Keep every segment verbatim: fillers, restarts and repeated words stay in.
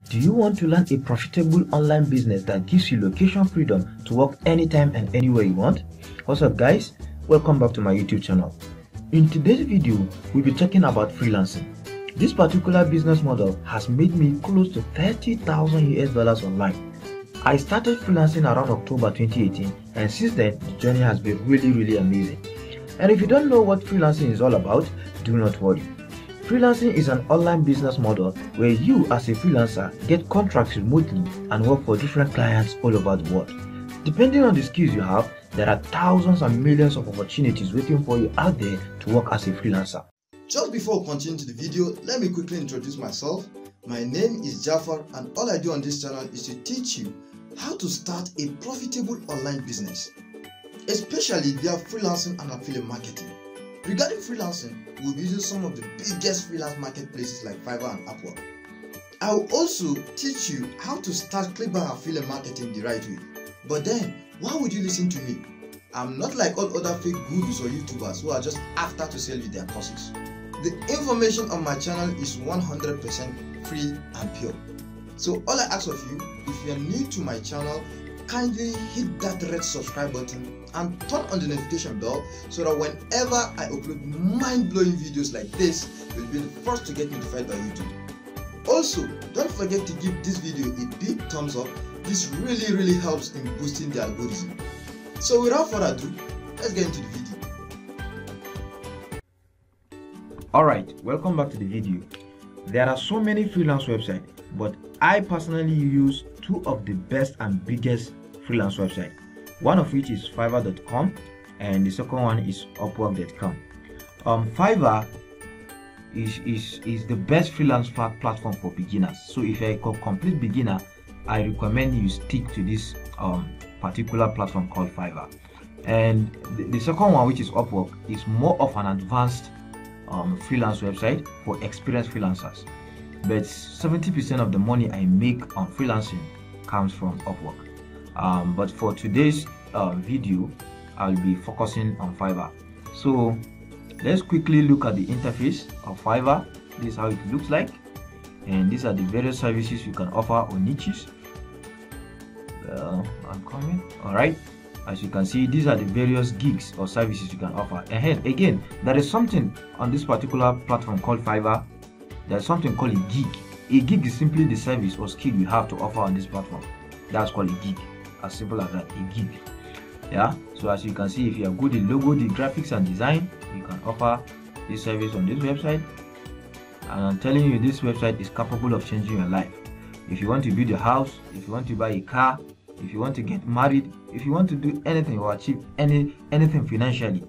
Do you want to learn a profitable online business that gives you location freedom to work anytime and anywhere you want? What's up guys? Welcome back to my YouTube channel. In today's video, we'll be talking about freelancing. This particular business model has made me close to thirty thousand U S dollars online. I started freelancing around October twenty eighteen, and since then the journey has been really really amazing. And if you don't know what freelancing is all about, do not worry. Freelancing is an online business model where you as a freelancer get contracts remotely and work for different clients all over the world. Depending on the skills you have, there are thousands and millions of opportunities waiting for you out there to work as a freelancer. Just before we continue to the video, let me quickly introduce myself. My name is Jafar, and all I do on this channel is to teach you how to start a profitable online business, especially via freelancing and affiliate marketing. Regarding freelancing, we'll be using some of the biggest freelance marketplaces like Fiverr and Upwork. I will also teach you how to start clickbait affiliate marketing the right way. But then, why would you listen to me? I'm not like all other fake gurus or YouTubers who are just after to sell you their courses. The information on my channel is one hundred percent free and pure. So all I ask of you, if you are new to my channel, kindly hit that red subscribe button and turn on the notification bell so that whenever I upload mind-blowing videos like this, you'll be the first to get notified by YouTube. Also, don't forget to give this video a big thumbs up. This really really helps in boosting the algorithm. So without further ado, let's get into the video. Alright, welcome back to the video. There are so many freelance websites, but I personally use two of the best and biggest freelance websites. One of which is Fiverr dot com and the second one is Upwork dot com. Um, Fiverr is, is, is the best freelance platform for beginners. So if you're a complete beginner, I recommend you stick to this um, particular platform called Fiverr. And the, the second one, which is Upwork, is more of an advanced um, freelance website for experienced freelancers. But seventy percent of the money I make on freelancing comes from Upwork. Um, but for today's uh, video, I'll be focusing on Fiverr. So let's quickly look at the interface of Fiverr. This is how it looks like, and these are the various services you can offer or niches. Uh, I'm coming. All right. As you can see, these are the various gigs or services you can offer. And again, there is something on this particular platform called Fiverr. There's something called a gig. A gig is simply the service or skill you have to offer on this platform. That's called a gig. As simple as that, a gig. Yeah. So as you can see, if you are good in logo, the graphics and design, you can offer this service on this website. And I'm telling you, this website is capable of changing your life. If you want to build a house, if you want to buy a car, if you want to get married, if you want to do anything or achieve any anything financially,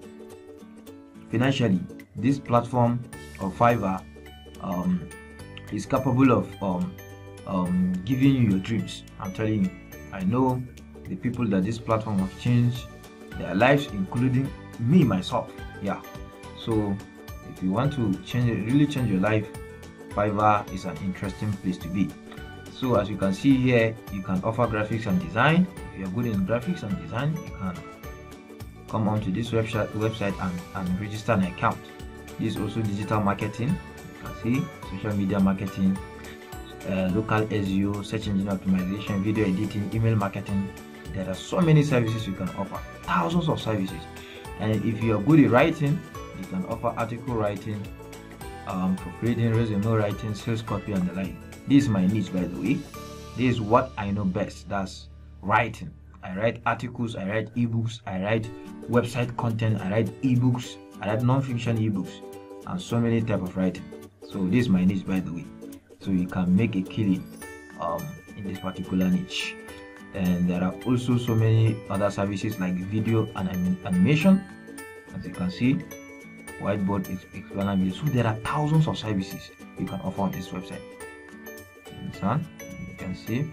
financially, this platform of Fiverr um, is capable of um, um, giving you your dreams. I'm telling you, I know the people that this platform have changed their lives, including me myself. Yeah. So if you want to change, really change your life, Fiverr is an interesting place to be. So as you can see here, you can offer graphics and design. If you are good in graphics and design, you can come onto this website website and, and register an account. This is also digital marketing. You can see social media marketing, uh, local S E O, search engine optimization, video editing, email marketing. There are so many services you can offer, thousands of services. And if you are good at writing, you can offer article writing, um, proofreading, resume writing, sales copy, and the like. This is my niche, by the way. This is what I know best. That's writing. I write articles, I write ebooks, I write website content, I write ebooks, I write non-fiction ebooks, and so many type of writing. So this is my niche, by the way. So you can make a killing um, in this particular niche. And there are also so many other services like video and anim animation. As you can see, whiteboard explanation. So there are thousands of services you can offer on this website. Understand? You can see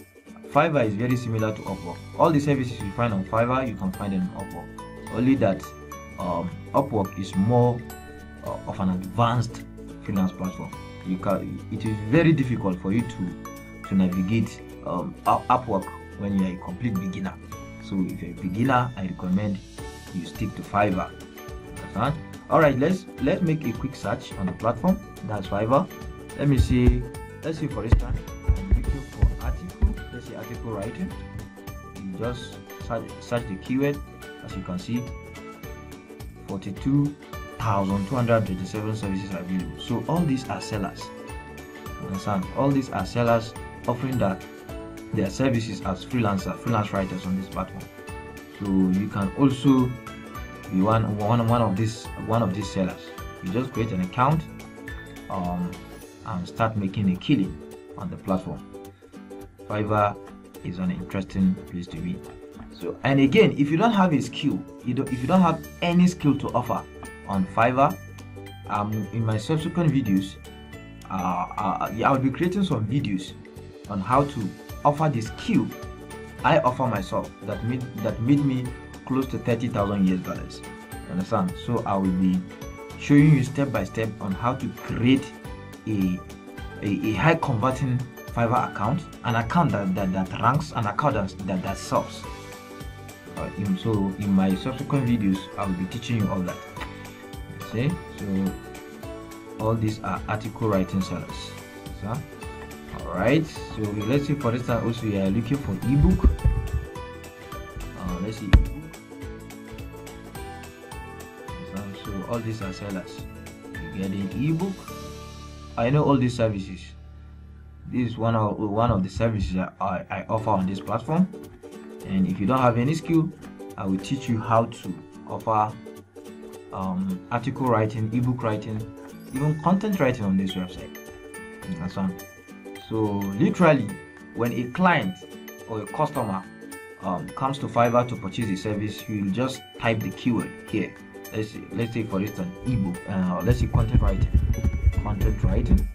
Fiverr is very similar to Upwork. All the services you find on Fiverr, you can find them on Upwork. Only that um, Upwork is more uh, of an advanced freelance platform. You can. It is very difficult for you to to navigate um, Upwork when you are a complete beginner. So if you're a beginner, I recommend you stick to Fiverr. Understand? All right, let's let's make a quick search on the platform. That's Fiverr. Let me see. Let's see, for instance, let's see, article writing. You just search, search the keyword. As you can see, forty-two thousand two hundred thirty-seven services are available. So all these are sellers. Understand? All these are sellers offering that their services as freelancer, freelance writers on this platform. So you can also be one one one of these one of these sellers. You just create an account um, and start making a killing on the platform. Fiverr is an interesting place to be. So, and again, if you don't have a skill, you don't if you don't have any skill to offer on Fiverr, um, in my subsequent videos, uh, uh, I will be creating some videos on how to offer the skill I offer myself that made that made me close to thirty thousand U S dollars. Understand? So I will be showing you step by step on how to create a a, a high converting Fiverr account, an account that that, that ranks, an account that that, that sells. Uh, in, so in my subsequent videos, I will be teaching you all that. See, so all these are article writing sellers. So, all right. So let's see. For instance, also you are looking for ebook. Uh, let's see ebook. So, so all these are sellers. You get an ebook. I know all these services. This is one of one of the services that I, I offer on this platform. And if you don't have any skill, I will teach you how to offer um, article writing, ebook writing, even content writing on this website. That's one. So literally, when a client or a customer um, comes to Fiverr to purchase a service, you will just type the keyword here. Let's say, let's say for instance, ebook. Uh, let's say content writing, content writing,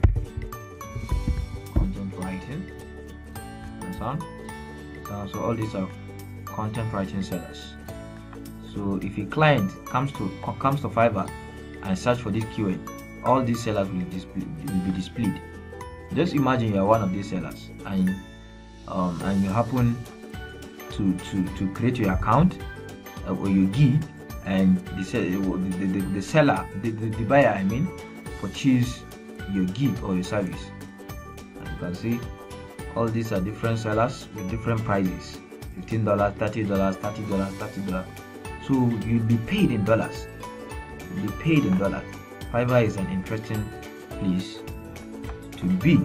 content writing. That's one. Uh, so all these are content writing sellers. So if a client comes to comes to Fiverr and search for this keyword, all these sellers will, display, will be displayed. Just imagine you are one of these sellers, and um, and you happen to to to create your account uh, or your gig, and the the, the, the seller, the, the, the buyer, I mean, purchase your gig or your service. And you can see all these are different sellers with different prices: fifteen dollars, thirty dollars, thirty dollars, thirty dollars. So you'll be paid in dollars. You'll be paid in dollars. Fiverr is an interesting place to be.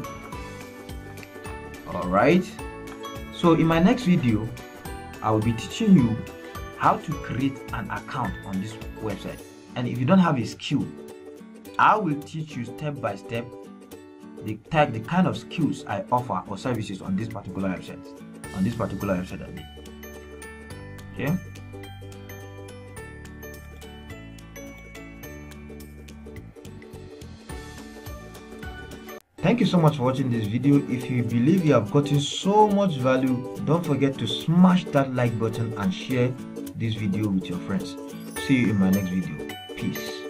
Alright. So in my next video, I will be teaching you how to create an account on this website. And if you don't have a skill, I will teach you step by step the type, the kind of skills I offer or services on this particular website, on this particular website. I mean. Okay. Thank you so much for watching this video. If you believe you have gotten so much value, don't forget to smash that like button and share this video with your friends. See you in my next video. Peace.